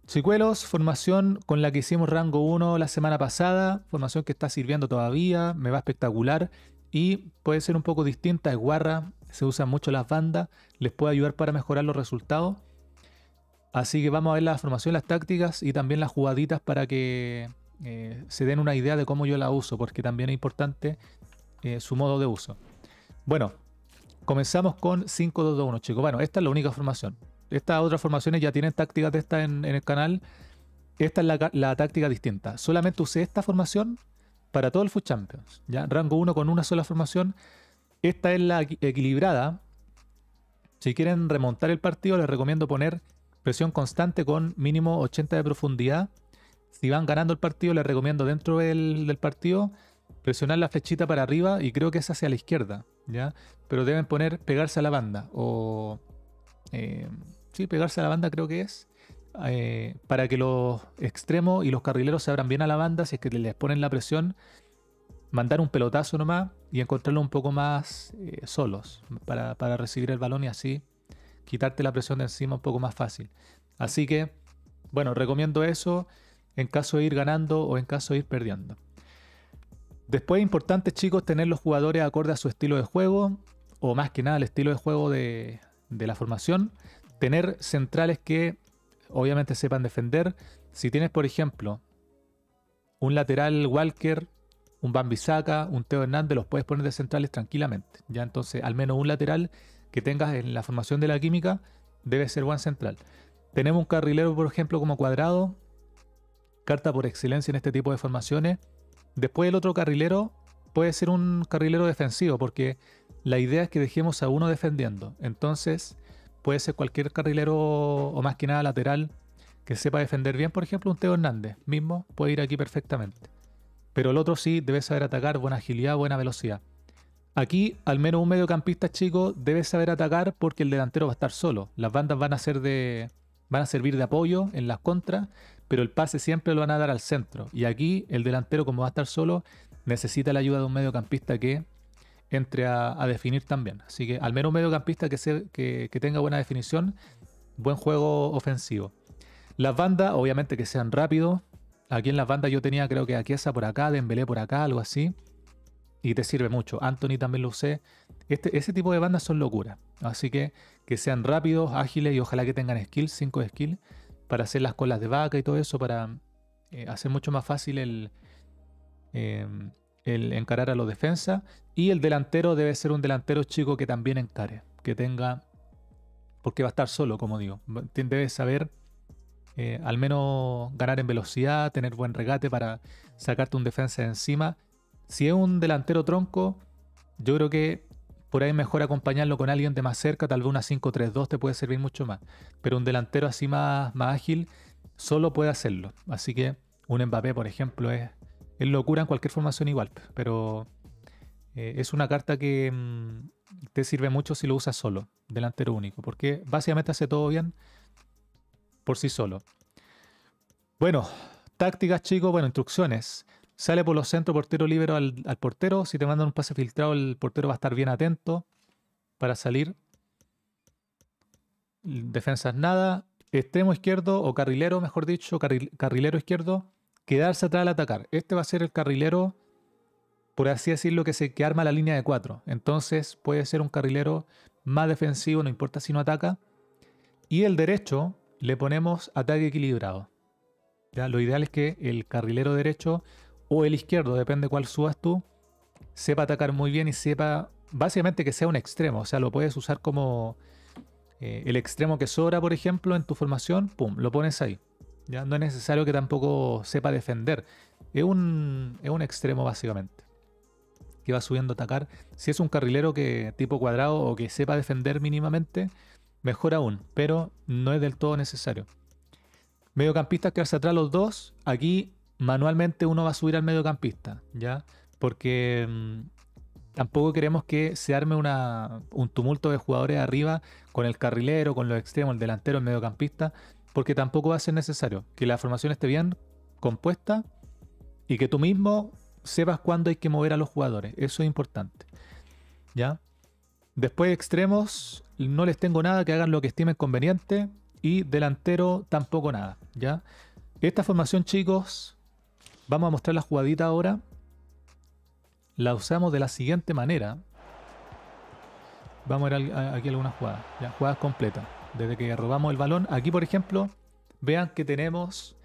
Chicuelos, formación con la que hicimos rango uno la semana pasada, formación que está sirviendo todavía, me va espectacular y puede ser un poco distinta, es guarra, se usan mucho las bandas, les puede ayudar para mejorar los resultados. Así que vamos a ver la formación, las tácticas y también las jugaditas para que se den una idea de cómo yo la uso, porque también es importante su modo de uso. Bueno, comenzamos con 5-2-2-1, chicos. Bueno, esta es la única formación. Estas otras formaciones ya tienen tácticas de esta en el canal. Esta es la táctica distinta. Solamente usé esta formación para todo el Food Champions. ¿Ya? Rango uno con una sola formación. Esta es la equilibrada. Si quieren remontar el partido, les recomiendo poner presión constante con mínimo 80 de profundidad. Si van ganando el partido, les recomiendo dentro del partido presionar la flechita para arriba y creo que es hacia la izquierda, ¿ya? Pero deben pegarse a la banda o... sí, pegarse a la banda creo que es. Para que los extremos y los carrileros se abran bien a la banda, si es que les ponen la presión, mandar un pelotazo nomás y encontrarlos un poco más solos para recibir el balón y así quitarte la presión de encima un poco más fácil. Así que, bueno, recomiendo eso en caso de ir ganando o en caso de ir perdiendo. Después es importante, chicos, tener los jugadores acorde a su estilo de juego, o más que nada el estilo de juego de la formación. Tener centrales que obviamente sepan defender. Si tienes, por ejemplo, un lateral Walker, un Wan-Bissaka, un Theo Hernández, los puedes poner de centrales tranquilamente. Ya entonces, al menos un lateral que tengas en la formación de la química debe ser buen central. Tenemos un carrilero, por ejemplo, como Cuadrado, carta por excelencia en este tipo de formaciones. Después el otro carrilero puede ser un carrilero defensivo, porque la idea es que dejemos a uno defendiendo. Entonces puede ser cualquier carrilero o más que nada lateral que sepa defender bien. Por ejemplo, un Theo Hernández mismo puede ir aquí perfectamente. Pero el otro sí debe saber atacar, buena agilidad, buena velocidad. Aquí al menos un mediocampista chico debe saber atacar porque el delantero va a estar solo. Las bandas van a servir de apoyo en las contras, pero el pase siempre lo van a dar al centro. Y aquí el delantero, como va a estar solo, necesita la ayuda de un mediocampista que entre a definir también. Así que al menos un mediocampista que tenga buena definición, buen juego ofensivo. Las bandas, obviamente que sean rápidos. Aquí en las bandas yo tenía creo que a Chiesa por acá, Dembélé por acá, algo así. Y te sirve mucho. Anthony también lo usé. Ese tipo de bandas son locuras. Así que sean rápidos, ágiles y ojalá que tengan skills, 5 skills, para hacer las colas de vaca y todo eso, para hacer mucho más fácil eh, el encarar a los defensas. Y el delantero debe ser un delantero chico que también encare, que tenga, porque va a estar solo, como digo. Debe saber al menos ganar en velocidad, tener buen regate para sacarte un defensa de encima. Si es un delantero tronco, yo creo que por ahí es mejor acompañarlo con alguien de más cerca, tal vez una 5-3-2 te puede servir mucho más. Pero un delantero así más ágil solo puede hacerlo. Así que un Mbappé, por ejemplo, es locura en cualquier formación igual. Pero es una carta que te sirve mucho si lo usas solo, delantero único. Porque básicamente hace todo bien por sí solo. Bueno, tácticas, chicos, bueno, instrucciones. Sale por los centros, portero libre al portero. Si te mandan un pase filtrado, el portero va a estar bien atento para salir. Defensas nada. Extremo izquierdo o carrilero, mejor dicho, carrilero izquierdo. Quedarse atrás al atacar. Este va a ser el carrilero, por así decirlo, que arma la línea de 4. Entonces puede ser un carrilero más defensivo, no importa si no ataca. Y el derecho le ponemos ataque equilibrado. ¿Ya? Lo ideal es que el carrilero derecho o el izquierdo, depende cuál subas tú, sepa atacar muy bien y sepa, básicamente que sea un extremo. O sea, lo puedes usar como el extremo que sobra, por ejemplo, en tu formación, pum, lo pones ahí. ¿Ya? No es necesario que tampoco sepa defender. Es un extremo, básicamente, que va subiendo a atacar. Si es un carrilero que tipo Cuadrado o que sepa defender mínimamente, mejor aún, pero no es del todo necesario. Mediocampistas que hacia atrás los dos. Aquí manualmente uno va a subir al mediocampista, ¿ya? Porque tampoco queremos que se arme un tumulto de jugadores arriba con el carrilero, con los extremos, el delantero, el mediocampista, porque tampoco va a ser necesario. Que la formación esté bien compuesta y que tú mismo sepas cuándo hay que mover a los jugadores. Eso es importante, ¿ya? Después extremos, no les tengo nada, que hagan lo que estimen conveniente. y delantero tampoco nada, ¿ya? Esta formación, chicos, vamos a mostrar la jugadita ahora. La usamos de la siguiente manera. Vamos a ver aquí algunas jugadas, ya, jugadas completas. Desde que robamos el balón, aquí por ejemplo, vean que tenemos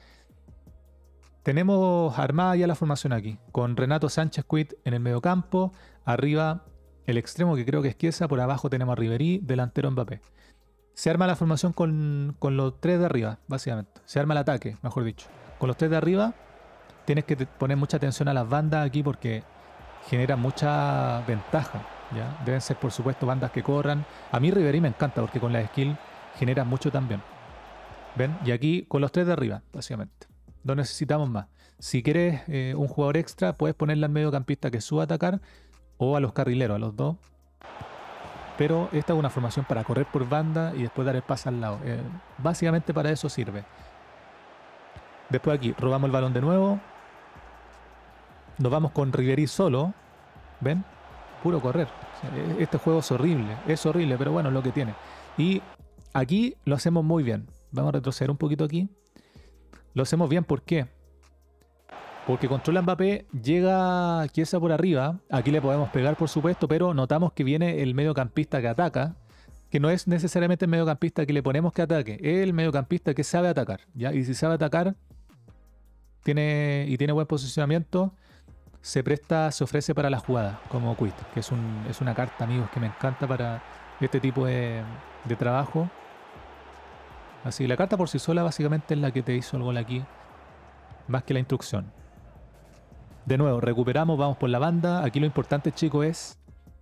armada ya la formación aquí, con Renato Sánchez Quit en el mediocampo, arriba el extremo que creo que es Chiesa, por abajo tenemos a Ribery, delantero Mbappé. Se arma la formación con los tres de arriba, básicamente. Se arma el ataque, mejor dicho. Con los tres de arriba tienes que poner mucha atención a las bandas aquí porque generan mucha ventaja, ¿ya? Deben ser, por supuesto, bandas que corran. A mí Ribery me encanta porque con la skill genera mucho también. ¿Ven? Y aquí con los tres de arriba, básicamente. No necesitamos más. Si quieres un jugador extra, puedes ponerle al mediocampista que suba a atacar o a los carrileros, a los dos. Pero esta es una formación para correr por banda y después dar el pase al lado. Básicamente para eso sirve. Después aquí robamos el balón de nuevo. Nos vamos con Ribery solo. ¿Ven? Puro correr. Este juego es horrible, pero bueno, es lo que tiene. Y aquí lo hacemos muy bien. Vamos a retroceder un poquito aquí. Lo hacemos bien, ¿por qué? Porque controla Mbappé, llega Chiesa por arriba. Aquí le podemos pegar, por supuesto, pero notamos que viene el mediocampista que ataca, que no es necesariamente el mediocampista que le ponemos que ataque, es el mediocampista que sabe atacar, ¿ya? Y si sabe atacar tiene buen posicionamiento, se ofrece para la jugada, como Quit, que es una carta, amigos, que me encanta para este tipo de trabajo. Así, la carta por sí sola básicamente es la que te hizo el gol aquí, más que la instrucción. De nuevo, recuperamos, vamos por la banda. Aquí lo importante, chicos, es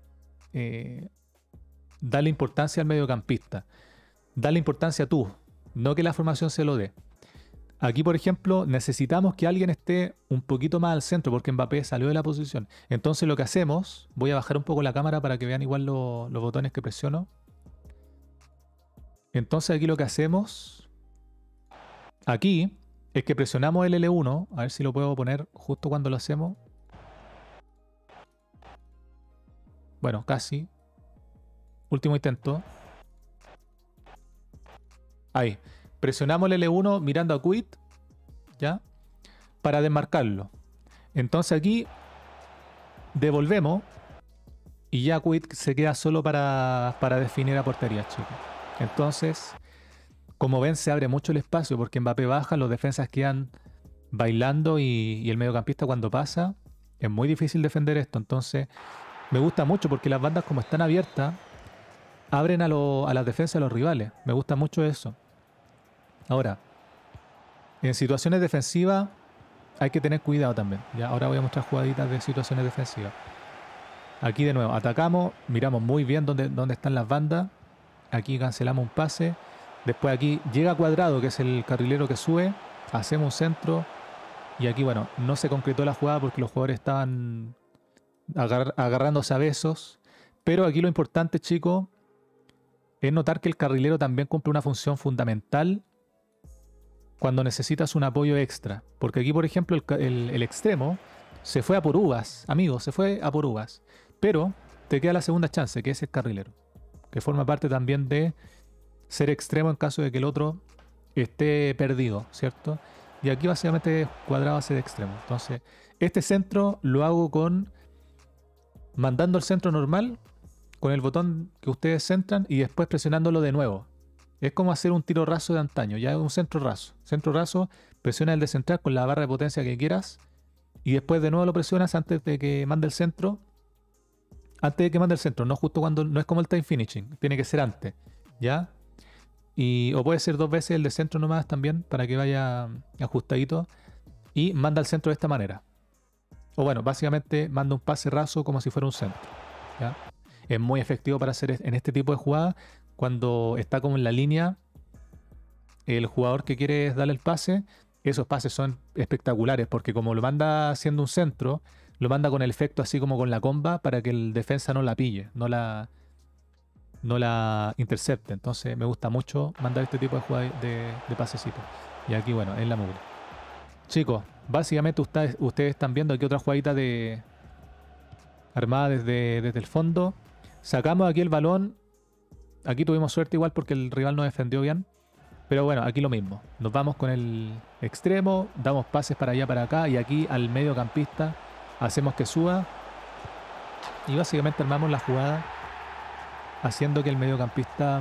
darle importancia al mediocampista. Darle importancia tú, no que la formación se lo dé. Aquí, por ejemplo, necesitamos que alguien esté un poquito más al centro porque Mbappé salió de la posición. Entonces lo que hacemos, voy a bajar un poco la cámara para que vean igual los botones que presiono. Entonces aquí lo que hacemos, aquí, es que presionamos el L1, a ver si lo puedo poner justo cuando lo hacemos. Bueno, casi. Último intento. Ahí. Presionamos el L1 mirando a Quit, ¿ya? Para desmarcarlo. Entonces aquí devolvemos y ya Quit se queda solo para definir a portería, chicos. Entonces, como ven, se abre mucho el espacio porque Mbappé baja, los defensas quedan bailando y el mediocampista cuando pasa es muy difícil defender esto. Entonces, me gusta mucho porque las bandas, como están abiertas, abren a las defensas de los rivales. Me gusta mucho eso. Ahora, en situaciones defensivas hay que tener cuidado también. ¿Ya? Ahora voy a mostrar jugaditas de situaciones defensivas. Aquí de nuevo, atacamos, miramos muy bien dónde están las bandas. Aquí cancelamos un pase. Después aquí llega Cuadrado, que es el carrilero que sube. Hacemos un centro. Y aquí, bueno, no se concretó la jugada porque los jugadores estaban agarrándose a besos. Pero aquí lo importante, chicos, es notar que el carrilero también cumple una función fundamental cuando necesitas un apoyo extra. Porque aquí, por ejemplo, el extremo se fue a por uvas, amigos, se fue a por uvas. Pero te queda la segunda chance, que es el carrilero, que forma parte también de ser extremo en caso de que el otro esté perdido, ¿cierto? Y aquí básicamente Cuadrado hace de extremo. Entonces, este centro lo hago mandando el centro normal, con el botón que ustedes centran y después presionándolo de nuevo. Es como hacer un tiro raso de antaño, ya es un centro raso. Centro raso, presiona el de central con la barra de potencia que quieras y después de nuevo lo presionas antes de que mande el centro. Antes de que mande el centro, no justo cuando, no es como el time finishing, tiene que ser antes, ¿ya? O puede ser dos veces el de centro nomás también para que vaya ajustadito y manda al centro de esta manera. O bueno, básicamente manda un pase raso como si fuera un centro, ¿ya? Es muy efectivo para hacer en este tipo de jugadas cuando está como en la línea el jugador que quiere darle el pase. Esos pases son espectaculares porque como lo manda haciendo un centro, lo manda con el efecto así como con la comba para que el defensa no la pille, no la intercepte. Entonces me gusta mucho mandar este tipo de jugadas de pasecitos. Y aquí, bueno, en la mugre. Chicos, básicamente ustedes están viendo aquí otra jugadita armada desde el fondo. Sacamos aquí el balón. Aquí tuvimos suerte igual porque el rival no defendió bien. Pero bueno, aquí lo mismo. Nos vamos con el extremo, damos pases para allá, para acá, y aquí al mediocampista hacemos que suba. Y básicamente armamos la jugada haciendo que el mediocampista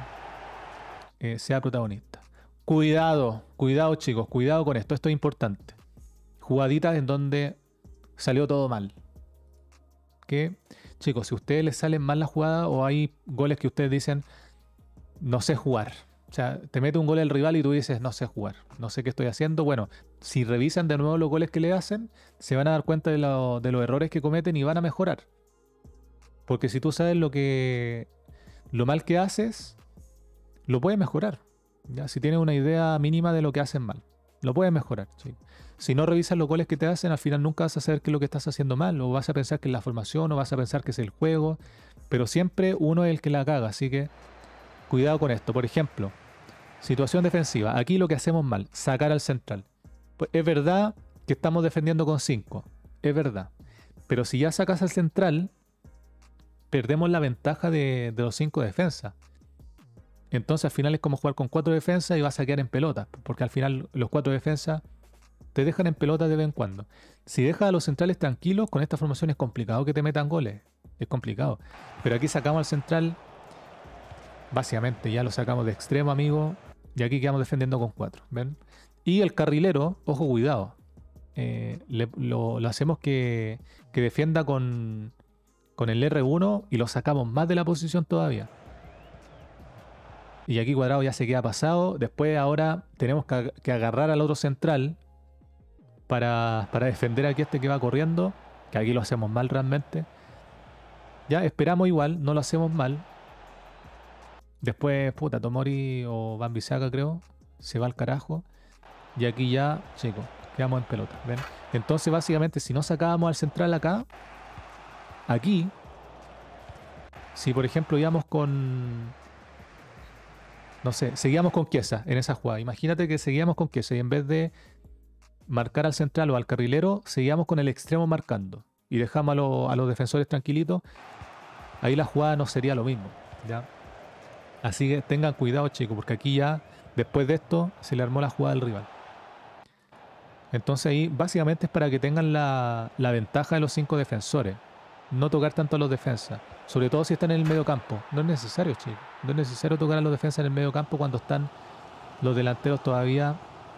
sea protagonista. Cuidado, cuidado chicos, cuidado con esto. Esto es importante. Jugaditas en donde salió todo mal. Que, chicos, si a ustedes les salen mal la jugada o hay goles que ustedes dicen, no sé jugar. O sea, te mete un gol el rival y tú dices, no sé jugar, no sé qué estoy haciendo. Bueno, si revisan de nuevo los goles que le hacen, se van a dar cuenta de los errores que cometen y van a mejorar. Porque si tú sabes lo mal que haces, lo puedes mejorar. ¿Ya? Si tienes una idea mínima de lo que hacen mal, lo puedes mejorar. ¿Sí? Si no revisas los goles que te hacen, al final nunca vas a saber qué es lo que estás haciendo mal, o vas a pensar que es la formación, o vas a pensar que es el juego, pero siempre uno es el que la caga, así que cuidado con esto. Por ejemplo, situación defensiva. Aquí lo que hacemos mal, sacar al central. Pues es verdad que estamos defendiendo con 5, es verdad. Pero si ya sacas al central, perdemos la ventaja de los 5 defensas. Entonces al final es como jugar con 4 defensas y vas a quedar en pelota, porque al final los 4 defensas te dejan en pelota de vez en cuando. Si dejas a los centrales tranquilos, con esta formación es complicado que te metan goles. Es complicado. Pero aquí sacamos al central, básicamente ya lo sacamos de extremo, amigo, y aquí quedamos defendiendo con 4. ¿Ven? Y el carrilero, ojo, cuidado. Lo hacemos que defienda con el R1 y lo sacamos más de la posición todavía. Y aquí Cuadrado ya se queda pasado. Después ahora tenemos que agarrar al otro central para defender aquí a este que va corriendo. Que aquí lo hacemos mal realmente. Ya esperamos igual, no lo hacemos mal. Después, puta, Tomori o Wan-Bissaka creo, se va al carajo. Y aquí ya, chicos, quedamos en pelota. ¿Ven? Entonces básicamente si no sacábamos al central acá, aquí, si por ejemplo íbamos con... No sé, seguíamos con Chiesa en esa jugada. Imagínate que seguíamos con Chiesa y en vez de marcar al central o al carrilero, seguíamos con el extremo marcando. Y dejamos a los defensores tranquilitos. Ahí la jugada no sería lo mismo. ¿Ya? Así que tengan cuidado, chicos, porque aquí ya, después de esto, se le armó la jugada al rival. Entonces ahí básicamente es para que tengan la ventaja de los 5 defensores. No tocar tanto a los defensas. Sobre todo si están en el medio campo. No es necesario, chicos. No es necesario tocar a los defensas en el medio campo cuando están los delanteros todavía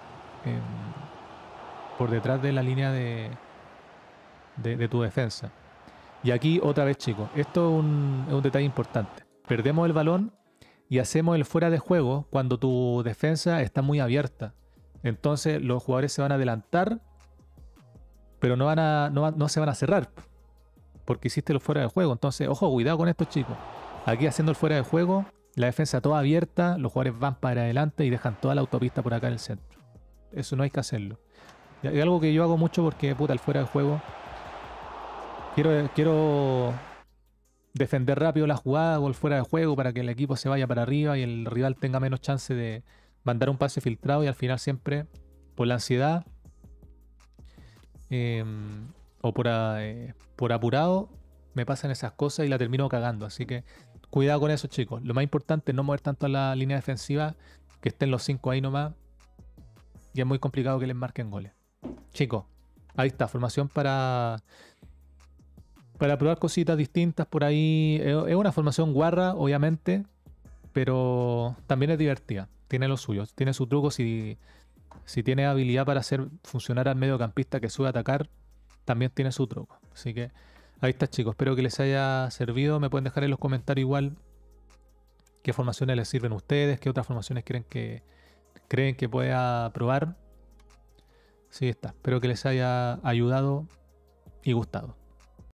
por detrás de la línea de tu defensa. Y aquí otra vez, chicos. Esto es un detalle importante. Perdemos el balón y hacemos el fuera de juego cuando tu defensa está muy abierta. Entonces los jugadores se van a adelantar, pero no se van a cerrar. Porque hiciste el fuera de juego. Entonces, ojo, cuidado con estos chicos. Aquí haciendo el fuera de juego, la defensa toda abierta, los jugadores van para adelante y dejan toda la autopista por acá en el centro. Eso no hay que hacerlo. Es algo que yo hago mucho porque, puta, el fuera de juego. Quiero defender rápido la jugada o el fuera de juego para que el equipo se vaya para arriba y el rival tenga menos chance de mandar un pase filtrado y al final siempre, por la ansiedad, o por apurado, me pasan esas cosas y la termino cagando. Así que cuidado con eso, chicos. Lo más importante es no mover tanto a la línea defensiva, que estén los 5 ahí nomás. Y es muy complicado que les marquen goles. Chicos, ahí está, formación para probar cositas distintas por ahí. Es una formación guarra, obviamente, pero también es divertida. Tiene lo suyo, tiene su truco. Si tiene habilidad para hacer funcionar al mediocampista que sube a atacar, también tiene su truco. Así que ahí está, chicos. Espero que les haya servido. Me pueden dejar en los comentarios igual qué formaciones les sirven a ustedes, qué otras formaciones creen que pueda probar. Sí, está. Espero que les haya ayudado y gustado.